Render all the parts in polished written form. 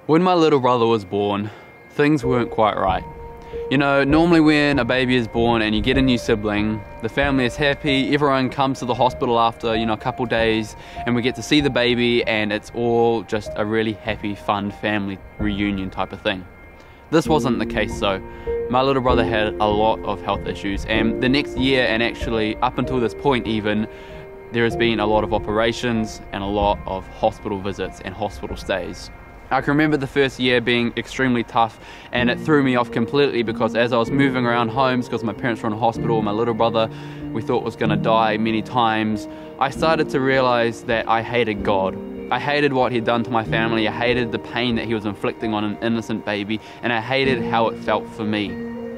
When my little brother was born, things weren't quite right. You know, normally when a baby is born and you get a new sibling, the family is happy, everyone comes to the hospital after, a couple days, and we get to see the baby, and it's all just a really happy, fun family reunion type of thing. This wasn't the case though. My little brother had a lot of health issues, and the next year, and actually up until this point even, there has been a lot of operations and a lot of hospital visits and hospital stays. I can remember the first year being extremely tough, and it threw me off completely because as I was moving around homes, because my parents were in hospital, my little brother we thought was going to die many times, I started to realize that I hated God. I hated what he'd done to my family, I hated the pain that he was inflicting on an innocent baby, and I hated how it felt for me.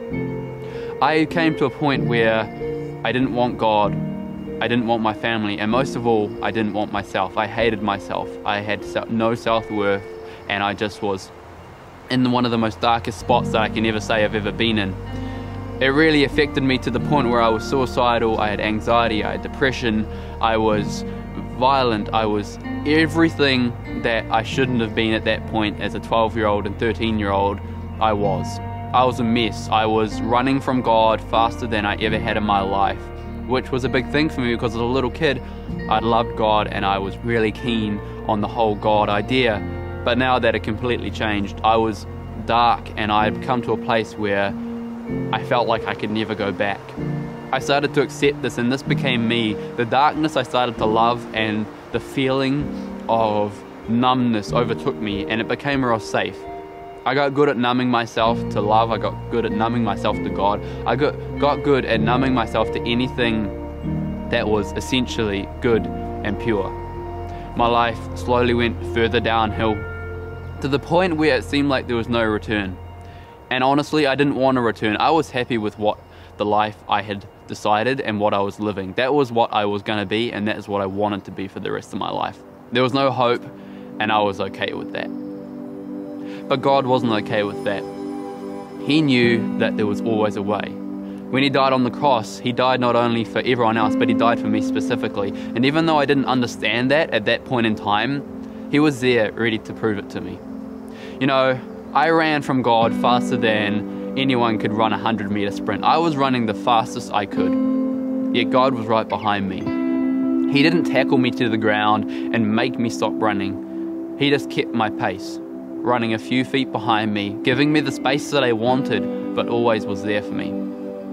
I came to a point where I didn't want God, I didn't want my family, and most of all, I didn't want myself. I hated myself. I had no self-worth, and I just was in one of the most darkest spots that I can ever say I've ever been in. It really affected me to the point where I was suicidal, I had anxiety, I had depression, I was violent, I was everything that I shouldn't have been at that point as a 12-year-old and 13-year-old. I was a mess. I was running from God faster than I ever had in my life, which was a big thing for me because as a little kid, I loved God and I was really keen on the whole God idea. But now that it completely changed, I was dark and I had come to a place where I felt like I could never go back. I started to accept this and this became me. The darkness I started to love and the feeling of numbness overtook me and it became real safe. I got good at numbing myself to love, I got good at numbing myself to God. I got good at numbing myself to anything that was essentially good and pure. My life slowly went further downhill to the point where it seemed like there was no return. And honestly, I didn't want to return. I was happy with what the life I had decided and what I was living. That was what I was going to be, and that is what I wanted to be for the rest of my life. There was no hope, and I was okay with that. But God wasn't okay with that. He knew that there was always a way. When he died on the cross, he died not only for everyone else, but he died for me specifically. And even though I didn't understand that at that point in time, he was there ready to prove it to me. You know, I ran from God faster than anyone could run a 100-meter sprint. I was running the fastest I could, yet God was right behind me. He didn't tackle me to the ground and make me stop running. He just kept my pace, running a few feet behind me, giving me the space that I wanted, but always was there for me.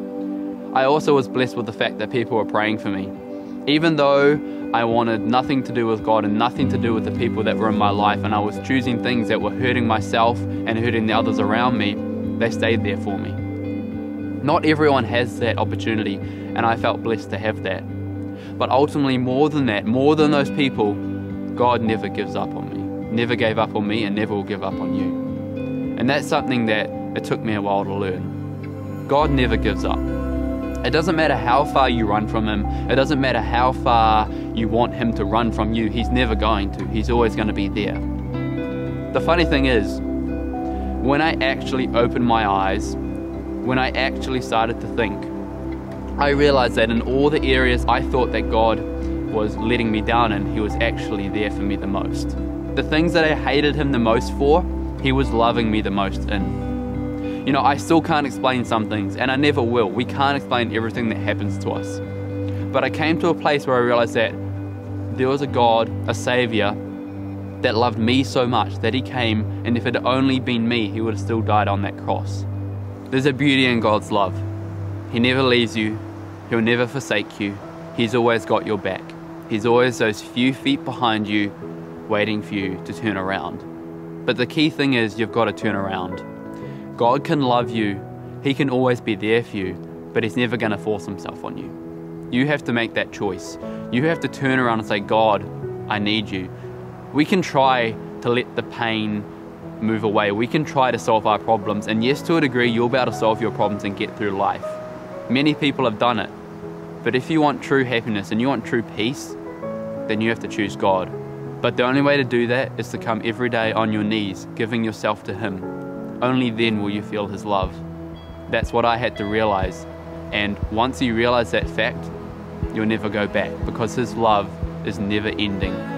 I also was blessed with the fact that people were praying for me. Even though I wanted nothing to do with God and nothing to do with the people that were in my life, and I was choosing things that were hurting myself and hurting the others around me, they stayed there for me. Not everyone has that opportunity, and I felt blessed to have that. But ultimately, more than that, more than those people, God never gives up on me. Never gave up on me and never will give up on you. And that's something that it took me a while to learn. God never gives up. It doesn't matter how far you run from him. It doesn't matter how far you want him to run from you. He's never going to. He's always going to be there. The funny thing is, when I actually opened my eyes, when I actually started to think, I realized that in all the areas I thought that God was letting me down in, he was actually there for me the most. The things that I hated him the most for, he was loving me the most in. You know, I still can't explain some things, and I never will. We can't explain everything that happens to us. But I came to a place where I realized that there was a God, a Savior, that loved me so much that he came, and if it had only been me, he would have still died on that cross. There's a beauty in God's love. He never leaves you. He'll never forsake you. He's always got your back. He's always those few feet behind you, waiting for you to turn around. But the key thing is you've got to turn around. God can love you, he can always be there for you, but he's never going to force himself on you. You have to make that choice. You have to turn around and say, God, I need you. We can try to let the pain move away. We can try to solve our problems, and yes, to a degree, you'll be able to solve your problems and get through life. Many people have done it, but if you want true happiness and you want true peace, then you have to choose God. But the only way to do that is to come every day on your knees, giving yourself to him. Only then will you feel his love. That's what I had to realize. And once you realize that fact, you'll never go back because his love is never ending.